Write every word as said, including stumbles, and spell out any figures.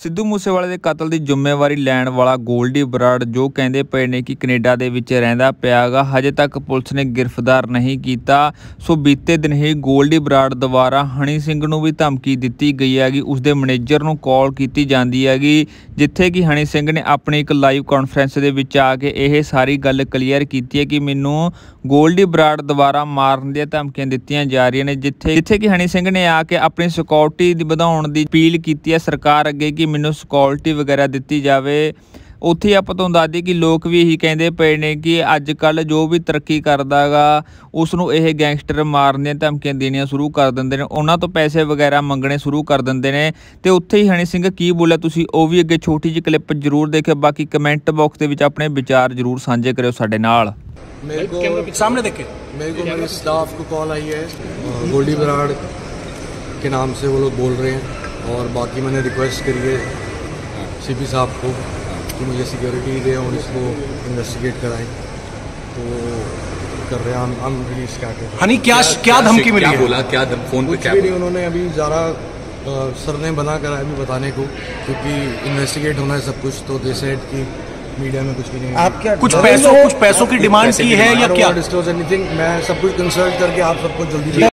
ਸਿੱਧੂ ਮੂਸੇਵਾਲੇ ਦੇ ਕਤਲ ਦੀ ਜ਼ਿੰਮੇਵਾਰੀ ਲੈਣ ਵਾਲਾ ਗੋਲਡੀ ਬਰਾੜ ਜੋ ਕਹਿੰਦੇ ਪਏ ਨੇ ਕਿ ਕੈਨੇਡਾ ਦੇ ਵਿੱਚ ਰਹਿੰਦਾ ਪਿਆ ਗਾ, ਹਜੇ ਤੱਕ ਪੁਲਿਸ ਨੇ ਗ੍ਰਿਫਤਾਰ ਨਹੀਂ ਕੀਤਾ। ਸੋ ਬੀਤੇ ਦਿਨ ਹੀ ਗੋਲਡੀ ਬਰਾੜ ਦੁਆਰਾ ਹਨੀ ਸਿੰਘ ਨੂੰ ਵੀ ਧਮਕੀ ਦਿੱਤੀ ਗਈ ਹੈਗੀ, ਉਸਦੇ ਮੈਨੇਜਰ ਨੂੰ ਕਾਲ ਕੀਤੀ ਜਾਂਦੀ ਹੈਗੀ, ਜਿੱਥੇ ਕਿ ਹਨੀ ਸਿੰਘ ਨੇ ਆਪਣੀ ਇੱਕ ਲਾਈਵ ਕਾਨਫਰੰਸ ਦੇ ਵਿੱਚ ਆ ਕੇ ਇਹ ਸਾਰੀ ਗੱਲ ਕਲੀਅਰ ਕੀਤੀ ਹੈ ਕਿ ਮੈਨੂੰ ਗੋਲਡੀ ਬਰਾੜ ਦੁਆਰਾ ਮਾਰਨ ਦੀਆਂ ਧਮਕੀਆਂ ਦਿੱਤੀਆਂ ਜਾ ਰਹੀਆਂ ਨੇ। ਜਿੱਥੇ ਜਿੱਥੇ ਕਿ ਹਨੀ ਸਿੰਘ ਨੇ ਆ ਕੇ ਆਪਣੀ ਸਿਕਿਉਰਿਟੀ ਦੀ ਵਧਾਉਣ ਦੀ ਅਪੀਲ ਕੀਤੀ ਹੈ ਸਰਕਾਰ ਅੱਗੇ ਕਿ ਮੈਨੂੰ ਸਿਕਿਉਰਿਟੀ ਵਗੈਰਾ ਦਿੱਤੀ ਜਾਵੇ। ਉੱਥੇ ਆਪਾਂ ਤੁਹਾਨੂੰ ਦੱਸ ਦਈਏ ਕਿ ਲੋਕ ਵੀ ਇਹੀ ਕਹਿੰਦੇ ਪਏ ਨੇ ਕਿ ਅੱਜ ਕੱਲ੍ਹ ਜੋ ਵੀ ਤਰੱਕੀ ਕਰਦਾ ਗਾ ਉਸ ਨੂੰ ਇਹ ਗੈਂਗਸਟਰ ਮਾਰਨ ਦੀਆਂ ਧਮਕੀਆਂ ਦੇਣੀਆਂ ਸ਼ੁਰੂ ਕਰ ਦਿੰਦੇ ਨੇ, ਉਹਨਾਂ ਤੋਂ ਪੈਸੇ ਵਗੈਰਾ ਮੰਗਣੇ ਸ਼ੁਰੂ ਕਰ ਦਿੰਦੇ ਨੇ। ਤੇ ਉੱਥੇ ਹੀ ਹਨੀ ਸਿੰਘ ਕੀ ਬੋਲਿਆ ਤੁਸੀਂ ਉਹ ਵੀ ਅੱਗੇ ਛੋਟੀ ਜਿਹੀ ਕਲਿੱਪ ਜ਼ਰੂਰ ਦੇਖਿਓ। ਬਾਕੀ ਕਮੈਂਟ ਬਾਕਸ ਦੇ ਵਿੱਚ ਆਪਣੇ ਵਿਚਾਰ ਜ਼ਰੂਰ ਸਾਂਝੇ करो साढ़े नाल। मेरे को सामने देखे मेरे को मेरे स्टाफ को कॉल आई है, गोल्डी बराड़ के नाम से वो लोग बोल रहे हैं और बाकी मैंने रिक्वेस्ट करी है सीपी साहब को कि मुझे सिक्योरिटी दें और इसको इन्वेस्टिगेट कराएं, तो कर रहे हैं। हम हम रिलीज स्टार्ट हनी क्या क्या धमकी मिली, क्या बोला, क्या फोन पे क्या बोला? उन्होंने अभी ज़्यादा सर ने बना करा अभी बताने को, क्योंकि इन्वेस्टिगेट होना है सब कुछ, तो दे सेड कि मीडिया में कुछ भी नहीं। आप क्या कुछ पैसों कुछ पैसों की डिमांड की है या क्या? डिस्क्लोज एनीथिंग, मैं सब कुछ कंसल्ट करके आप सबको जल्दी